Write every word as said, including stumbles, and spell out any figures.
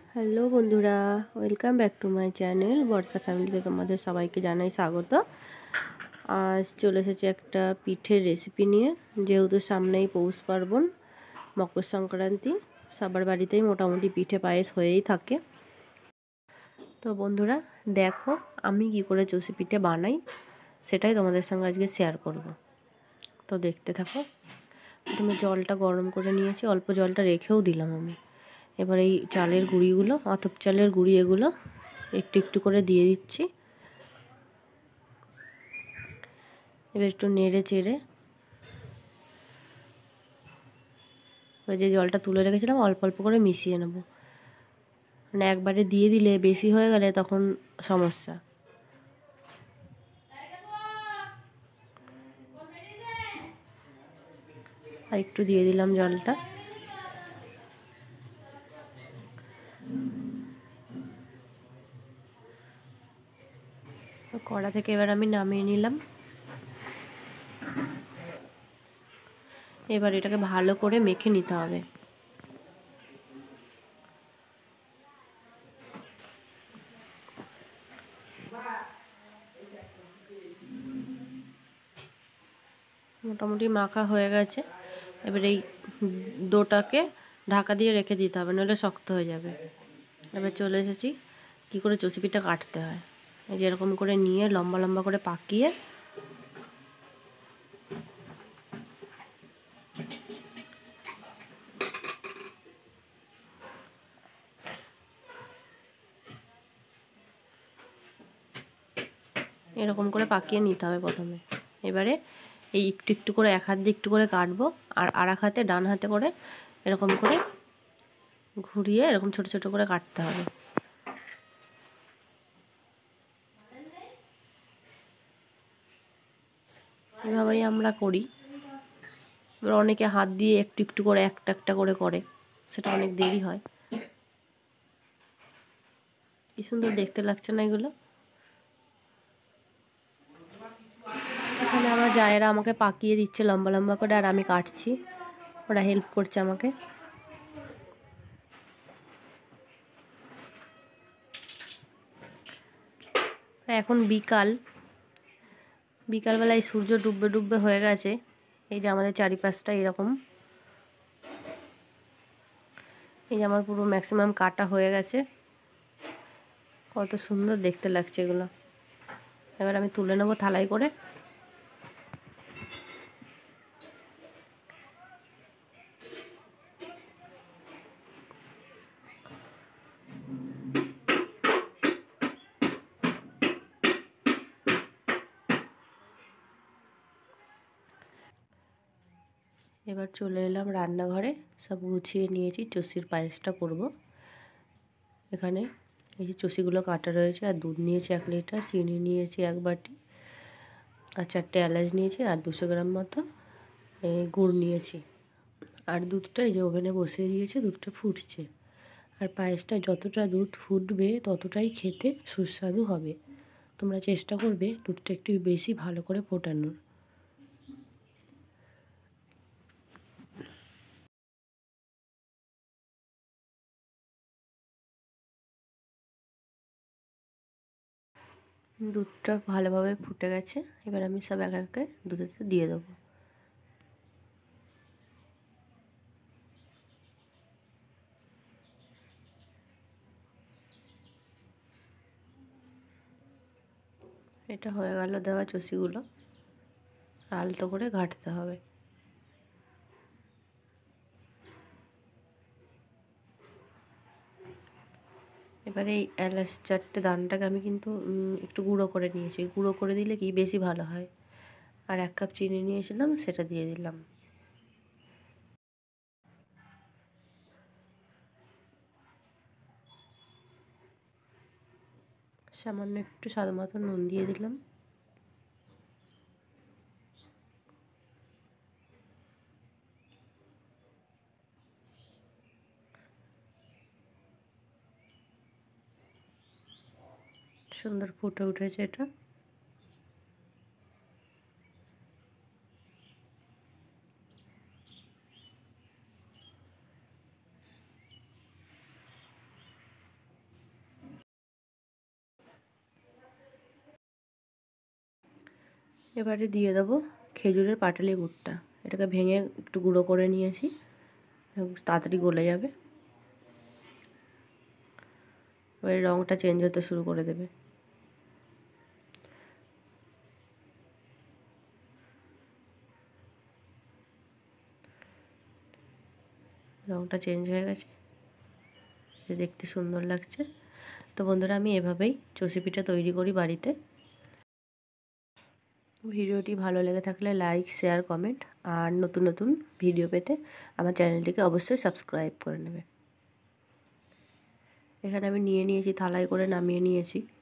Hello বন্ধুরা, welcome back to my channel Barsha ফ্যামিলিতে তোমাদের সবাইকে জানাই স্বাগত। আজ চলে এসেছি একটা পিঠের রেসিপি নিয়ে। যেহেতু সামনেই পৌষ পার্বণ, মকর সংক্রান্তি, সবার বাড়িতেই মোটামুটি পিঠে পায়েস হয়েই থাকে। তো বন্ধুরা দেখো আমি কি করে চষি পিঠে বানাই, সেটাই তোমাদের সঙ্গে আজকে শেয়ার করব। তো দেখতে থাকো। প্রথমে জলটা গরম করে নিয়েছি, অল্প জলটা রেখেও দিলাম আমি। এবার এই চালের গুঁড়িগুলো, আতপ চালের গুঁড়ি, এগুলো একটু একটু করে দিয়ে দিচ্ছি। এবার একটু নেড়ে চেড়ে এবার যে জলটা তুলে রেখেছিলাম অল্প অল্প করে মিশিয়ে নেব। মানে একবারে দিয়ে দিলে বেশি হয়ে গেলে তখন সমস্যা। আর একটু দিয়ে দিলাম জলটা। কড়া থেকে এবার আমি নামিয়ে নিলাম। এবার এটাকে ভালো করে মেখে নিতে হবে। মোটামুটি মাখা হয়ে গেছে। এবার এই ডোটাকে ঢাকা দিয়ে রেখে দিতে হবে, নাহলে শক্ত হয়ে যাবে। এবার চলে এসেছি কী করে চষি পিঠা কাটতে হয়। এই যে এরকম করে নিয়ে লম্বা লম্বা করে পাকিয়ে এরকম করে পাকিয়ে নিতে হবে প্রথমে। এবারে এই একটু একটু করে এক হাত দিয়ে একটু করে কাটবো, আর আর এক হাতে ডান হাতে করে এরকম করে ঘুরিয়ে এরকম ছোট ছোট করে কাটতে হবে। এভাবেই আমরা করি। এবার অনেকে হাত দিয়ে একটু একটু করে একটা একটা করে করে, সেটা অনেক দেরি হয়। কি সুন্দর দেখতে লাগছে না এগুলো। এখানে আমার জায়েরা আমাকে পাকিয়ে দিচ্ছে লম্বা লম্বা করে, আর আমি কাটছি, ওরা হেল্প করছে আমাকে। এখন বিকাল, বিকালবেলায় সূর্য ডুববে ডুববে হয়ে গেছে। এই যে আমাদের চারিপাশটা এরকম। এই যে আমার পুরো ম্যাক্সিমাম কাটা হয়ে গেছে। কত সুন্দর দেখতে লাগছে এগুলো। এবার আমি তুলে নেবো থালায় করে। এবার চলে এলাম রান্নাঘরে, সব গুছিয়ে নিয়েছি। চষির পায়েসটা করব। এখানে এই যে চষিগুলো কাটা রয়েছে, আর দুধ নিয়েছি এক লিটার, চিনি নিয়েছি এক বাটি, আর চারটে এলাচ নিয়েছি, আর দুশো গ্রাম মতো গুড় নিয়েছি। আর দুধটা এই যে ওভেনে বসিয়ে দিয়েছি, দুধটা ফুটছে। আর পায়েসটা যতটা দুধ ফুটবে ততটাই খেতে সুস্বাদু হবে। তোমরা চেষ্টা করবে দুধটা একটু বেশি ভালো করে ফোটানোর। দুধটা ভালোভাবে ফুটে গেছে। এবার আমি সব এক একে দুধেতে দিয়ে দেবো। এটা হয়ে গেল দেওয়া চষিগুলো, আলতো করে ঘাঁটতে হবে। এবারে এই এলাচ চারটে দানাটাকে আমি কিন্তু একটু গুঁড়ো করে নিয়েছি। গুঁড়ো করে দিলে কি বেশি ভালো হয়। আর এক কাপ চিনি নিয়েছিলাম, সেটা দিয়ে দিলাম। সামান্য একটু স্বাদ মতো নুন দিয়ে দিলাম। সুন্দর ফুটে উঠেছে এটা। এবারে দিয়ে দেবো খেজুরের পাটালি গুড়টা। এটাকে ভেঙে একটু গুঁড়ো করে নিয়েছি, তাড়াতাড়ি গলে যাবে। এবারে রঙটা চেঞ্জ হতে শুরু করে দেবে। রঙটা চেঞ্জ হয়ে গেছে, দেখতে সুন্দর লাগছে। তো বন্ধুরা, আমি এভাবেই চষি পিঠা তৈরি করি বাড়িতে। ভিডিওটি ভালো লেগে থাকলে লাইক, শেয়ার, কমেন্ট, আর নতুন নতুন ভিডিও পেতে আমার চ্যানেলটিকে অবশ্যই সাবস্ক্রাইব করে নেবে। এখানে আমি নিয়ে নিয়েছি, থালায় করে নামিয়ে নিয়েছি।